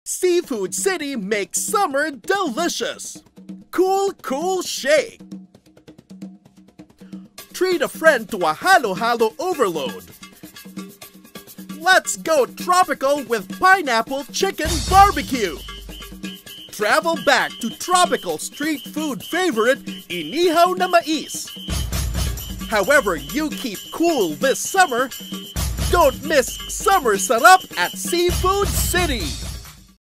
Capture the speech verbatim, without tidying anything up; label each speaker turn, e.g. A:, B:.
A: Seafood City makes summer delicious. Cool, cool shake. Treat a friend to a halo-halo overload. Let's go tropical with pineapple chicken barbecue. Travel back to tropical street food favorite, inihaw na mais. However you keep cool this summer, don't miss Summer Sarap at Seafood City.